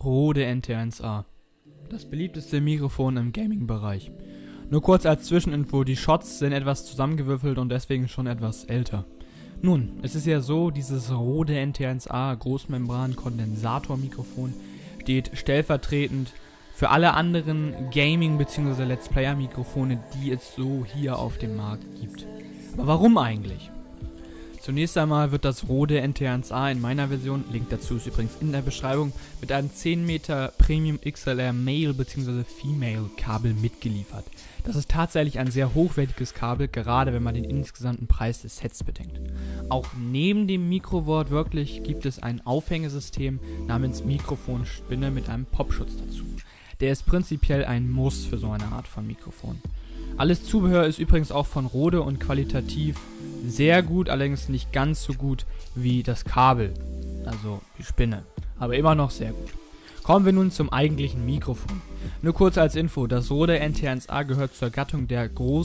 Rode NT1A. Das beliebteste Mikrofon im Gaming-Bereich. Nur kurz als Zwischeninfo, die Shots sind etwas zusammengewürfelt und deswegen schon etwas älter. Nun, es ist ja so, dieses Rode NT1A Großmembran-Kondensator-Mikrofon steht stellvertretend für alle anderen Gaming- bzw. Let's Player-Mikrofone, die es so hier auf dem Markt gibt. Aber warum eigentlich? Zunächst einmal wird das Rode NT1A in meiner Version, Link dazu ist übrigens in der Beschreibung, mit einem 10 Meter Premium XLR Male bzw. Female Kabel mitgeliefert. Das ist tatsächlich ein sehr hochwertiges Kabel, gerade wenn man den insgesamten Preis des Sets bedenkt. Auch neben dem Mikrowort wirklich gibt es ein Aufhängesystem namens Mikrofonspinne mit einem Popschutz dazu. Der ist prinzipiell ein Muss für so eine Art von Mikrofon. Alles Zubehör ist übrigens auch von Rode und qualitativ sehr gut, allerdings nicht ganz so gut wie das Kabel, also die Spinne, aber immer noch sehr gut. Kommen wir nun zum eigentlichen Mikrofon. Nur kurz als Info, das Rode NT1A gehört zur Gattung der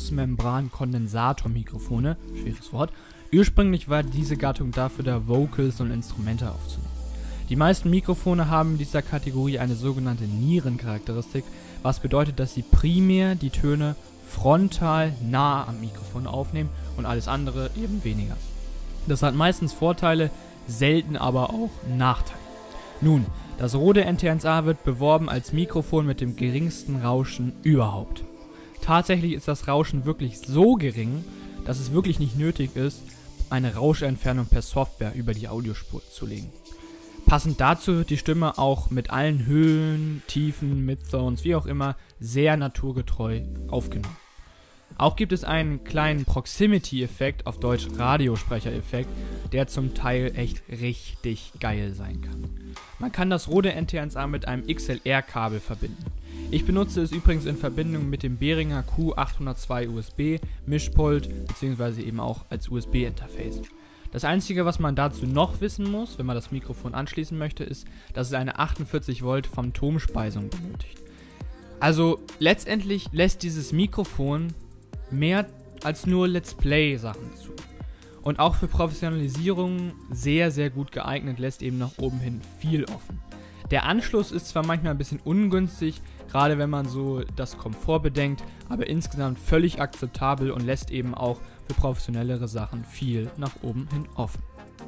Großmembran-Kondensator-Mikrofone, schweres Wort. Ursprünglich war diese Gattung dafür da, Vocals und Instrumente aufzunehmen. Die meisten Mikrofone haben in dieser Kategorie eine sogenannte Nierencharakteristik, was bedeutet, dass sie primär die Töne frontal nah am Mikrofon aufnehmen und alles andere eben weniger. Das hat meistens Vorteile, selten aber auch Nachteile. Nun, das Rode NT1A wird beworben als Mikrofon mit dem geringsten Rauschen überhaupt. Tatsächlich ist das Rauschen wirklich so gering, dass es wirklich nicht nötig ist, eine Rauschentfernung per Software über die Audiospur zu legen. Passend dazu wird die Stimme auch mit allen Höhen, Tiefen, Midtones, wie auch immer, sehr naturgetreu aufgenommen. Auch gibt es einen kleinen Proximity-Effekt, auf Deutsch Radiosprecher-Effekt, der zum Teil echt richtig geil sein kann. Man kann das Rode NT1A mit einem XLR-Kabel verbinden. Ich benutze es übrigens in Verbindung mit dem Behringer Q802 USB Mischpult bzw. eben auch als USB-Interface. Das Einzige, was man dazu noch wissen muss, wenn man das Mikrofon anschließen möchte, ist, dass es eine 48 Volt Phantomspeisung benötigt. Also letztendlich lässt dieses Mikrofon mehr als nur Let's Play Sachen zu. Und auch für Professionalisierung sehr, sehr gut geeignet, lässt eben nach oben hin viel offen. Der Anschluss ist zwar manchmal ein bisschen ungünstig, gerade wenn man so das Komfort bedenkt, aber insgesamt völlig akzeptabel und lässt eben auch für professionellere Sachen viel nach oben hin offen.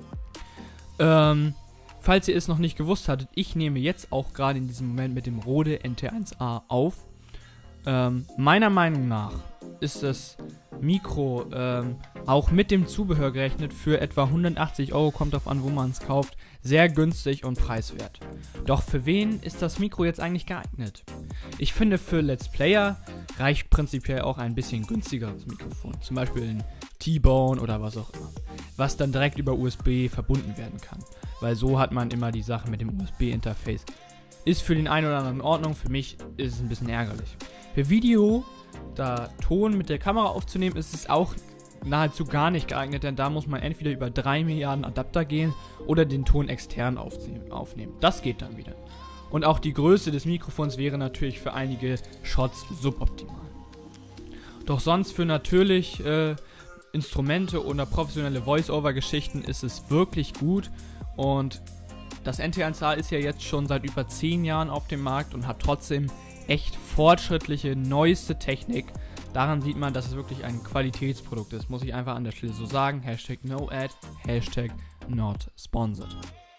Falls ihr es noch nicht gewusst hattet, ich nehme jetzt auch gerade in diesem Moment mit dem Rode NT1A auf. Meiner Meinung nach ist das Mikro auch mit dem Zubehör gerechnet für etwa 180 Euro, kommt darauf an, wo man es kauft, sehr günstig und preiswert. Doch für wen ist das Mikro jetzt eigentlich geeignet? Ich finde, für Let's Player reicht prinzipiell auch ein bisschen günstigeres Mikrofon, zum Beispiel ein T-Bone oder was auch immer, was dann direkt über USB verbunden werden kann, weil so hat man immer die Sache mit dem USB-Interface. Ist für den einen oder anderen in Ordnung, für mich ist es ein bisschen ärgerlich. Für Video, da Ton mit der Kamera aufzunehmen, ist es auch nahezu gar nicht geeignet, denn da muss man entweder über 3 Milliarden Adapter gehen oder den Ton extern aufnehmen. Das geht dann wieder. Und auch die Größe des Mikrofons wäre natürlich für einige Shots suboptimal. Doch sonst für natürlich Instrumente oder professionelle Voice-Over-Geschichten ist es wirklich gut. Und das NT1A ist ja jetzt schon seit über 10 Jahren auf dem Markt und hat trotzdem echt fortschrittliche, neueste Technik. Daran sieht man, dass es wirklich ein Qualitätsprodukt ist, muss ich einfach an der Stelle so sagen. Hashtag NoAd, Hashtag not sponsored.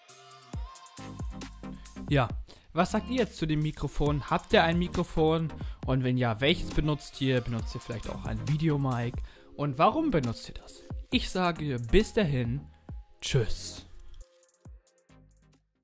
Ja, was sagt ihr jetzt zu dem Mikrofon? Habt ihr ein Mikrofon? Und wenn ja, welches benutzt ihr? Benutzt ihr vielleicht auch ein Videomic? Und warum benutzt ihr das? Ich sage bis dahin, tschüss.